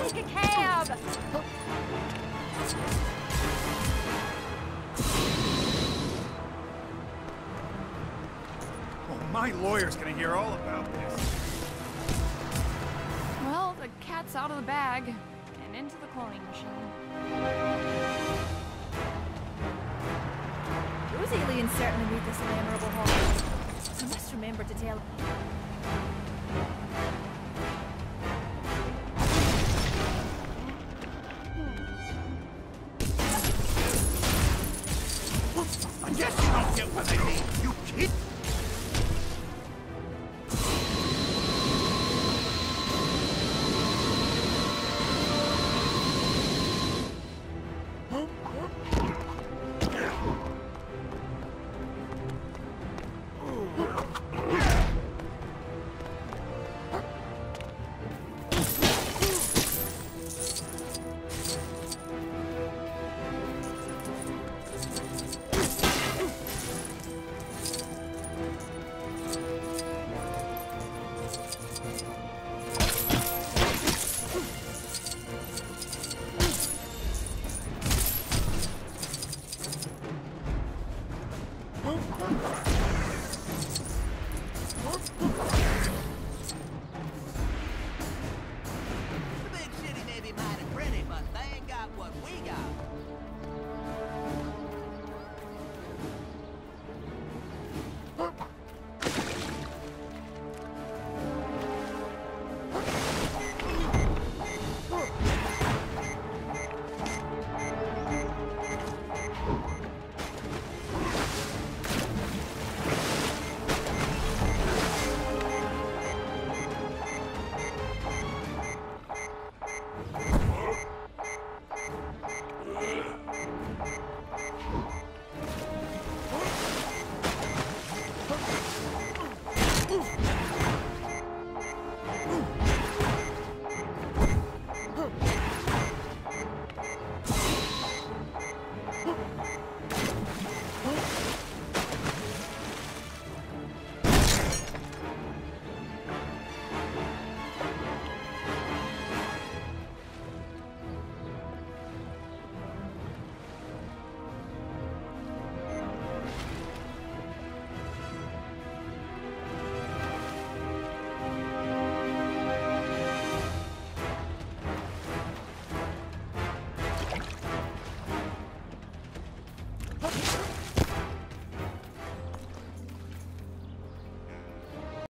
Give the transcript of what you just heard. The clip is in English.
take a cab! Oh, my lawyer's gonna hear all about this. Well, the cat's out of the bag and into the cloning machine. Those aliens certainly need this memorable holiday. I must remember to tell. I guess you don't get what I mean, you kid! The big city may be mighty pretty, but they ain't got what we got.